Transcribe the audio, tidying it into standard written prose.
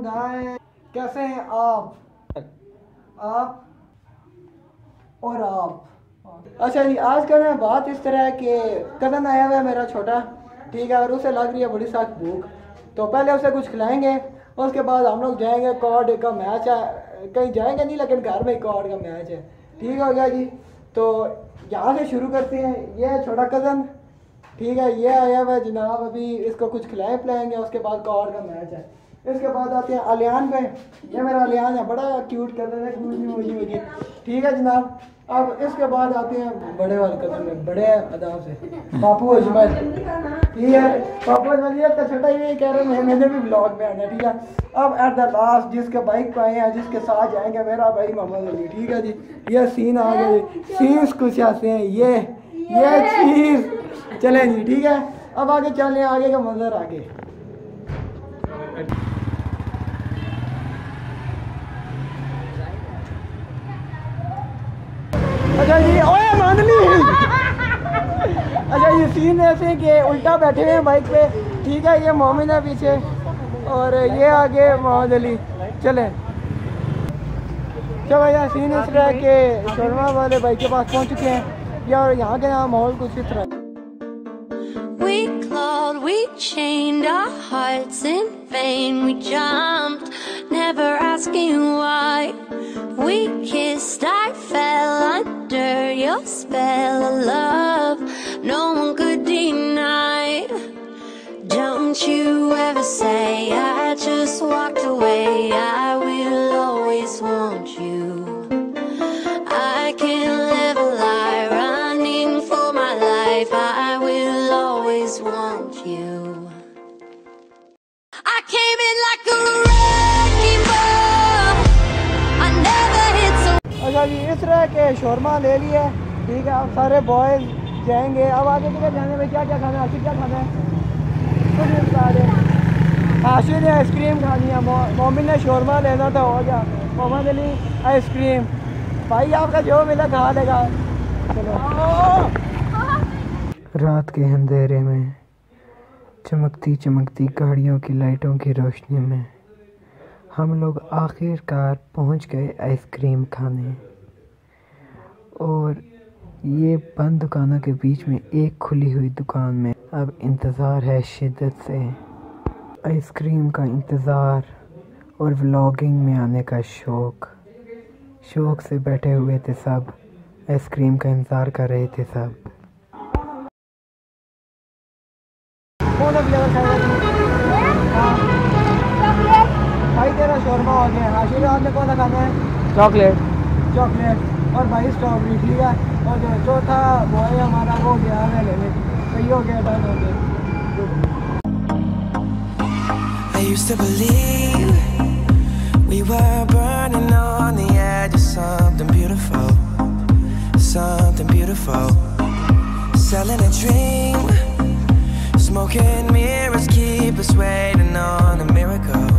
गाएं। कैसे हैं आप? आप और आप। अच्छा जी, आज का ना बात इस तरह है कि कज़न आया हुआ है मेरा छोटा, ठीक है, और उसे लग रही है बड़ी सख्त भूख। तो पहले उसे कुछ खिलाएंगे, उसके बाद हम लोग जाएंगे। कॉर्ड का मैच है, कहीं जाएंगे नहीं लेकिन घर में ही कॉर्ड का मैच है, ठीक हो गया जी। तो यहाँ से शुरू करते हैं। ये है छोटा कज़न, ठीक है, ये आया हुआ है जनाब, अभी इसको कुछ खिलाए पिलाएंगे, उसके बाद कॉर्ड का मैच है। इसके बाद आते हैं अलियान पे। ये मेरा अलियान है, बड़ा क्यूट कज़न है, ठीक है जनाब। अब इसके बाद आते हैं बड़े वाले कदम में, बड़े अदाब से पापू अजमल, ठीक है। पापू अजमल ये का छोटा ये कह रहे हैं मैंने भी ब्लॉग में आना, ठीक है। अब एट द लास्ट जिसके बाइक पे आए हैं, जिसके साथ जाएंगे, मेरा भाई मोहम्मद अली, ठीक है जी। ये सीन आ गए, सीन्स कुछ ऐसे हैं, ये चीज़ चले जी, ठीक है। अब आगे चलें, आगे का मंजर आगे। अच्छा जी, ओए मानली। अच्छा ये सीन ऐसे हैं कि उल्टा बैठे हुए हैं बाइक पे, ठीक है। ये मोमिन है पीछे और ये आगे मोहम्मद अली। चले चलो यार, सीन इस तरह के शर्मा वाले बाइक के पास पहुंच चुके हैं यार। यहाँ के यहाँ माहौल कुछ इस तरह। We clawed, we chained our hearts in vain. We jumped, never asking why. We kissed, I fell under your spell of love. No one could deny. Don't you ever say I just walked away. I will always want you. I can't live a lie running for my life. I will always want you. I came in like a wrecking ball. I never hit so. अच्छा जी, इस तरह के shawarma ले लिए, ठीक है। अब सारे बॉयज जाएंगे। अब आगे जगह जाने में क्या क्या खाना है? आशिक क्या खाना है? कुछ नहीं बता दे। आशिक ने आइसक्रीम खानी है, मोमिन ने शोरमा लेना था, हो गया। मोहम्मद अली आइसक्रीम। भाई आपका जो मिला खा लेगा। चलो। रात के अंधेरे में चमकती चमकती गाड़ियों की लाइटों की रोशनी में हम लोग आखिरकार पहुंच गए आइसक्रीम खाने। और ये बंद दुकानों के बीच में एक खुली हुई दुकान में अब इंतज़ार है शिद्दत से। आइसक्रीम का इंतज़ार और व्लॉगिंग में आने का शौक़ से बैठे हुए थे सब, आइसक्रीम का इंतज़ार कर रहे थे सब। भाई तेरा शोरमा हो गया। आशीर्वाद आपने कौन सा खाना है? चॉकलेट और भाई स्ट्रॉबेरी, ठीक है। और जो चौथा बॉय हमारा वो गया है लेने, सही हो गया था। I used to believe we were burning on the edge of something beautiful, selling a dream, smoking mirrors keep us waiting on a miracle.